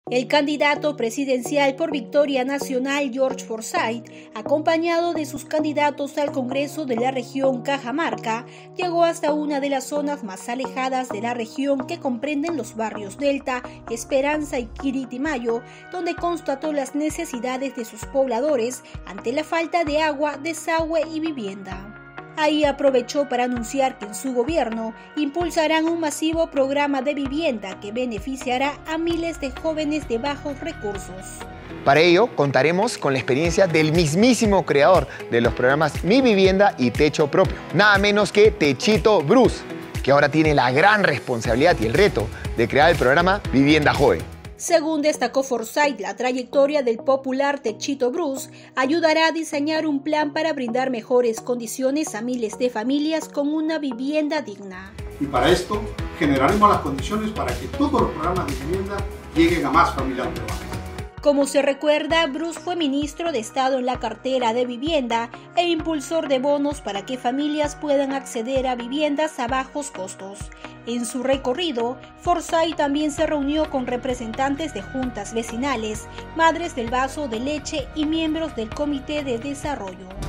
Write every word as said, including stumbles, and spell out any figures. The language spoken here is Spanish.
El candidato presidencial por Victoria Nacional, George Forsyth, acompañado de sus candidatos al Congreso de la región Cajamarca, llegó hasta una de las zonas más alejadas de la región que comprenden los barrios Delta, Esperanza y Quiritimayo, donde constató las necesidades de sus pobladores ante la falta de agua, desagüe y vivienda. Ahí aprovechó para anunciar que en su gobierno impulsarán un masivo programa de vivienda que beneficiará a miles de jóvenes de bajos recursos. Para ello, contaremos con la experiencia del mismísimo creador de los programas Mi Vivienda y Techo Propio, nada menos que Techito Bruce, que ahora tiene la gran responsabilidad y el reto de crear el programa Vivienda Joven. Según destacó Forsyth, la trayectoria del popular Techito Bruce ayudará a diseñar un plan para brindar mejores condiciones a miles de familias con una vivienda digna. Y para esto generaremos las condiciones para que todos los programas de vivienda lleguen a más familias urbanas. Como se recuerda, Bruce fue ministro de Estado en la cartera de vivienda e impulsor de bonos para que familias puedan acceder a viviendas a bajos costos. En su recorrido, Forsyth también se reunió con representantes de juntas vecinales, madres del vaso de leche y miembros del Comité de Desarrollo.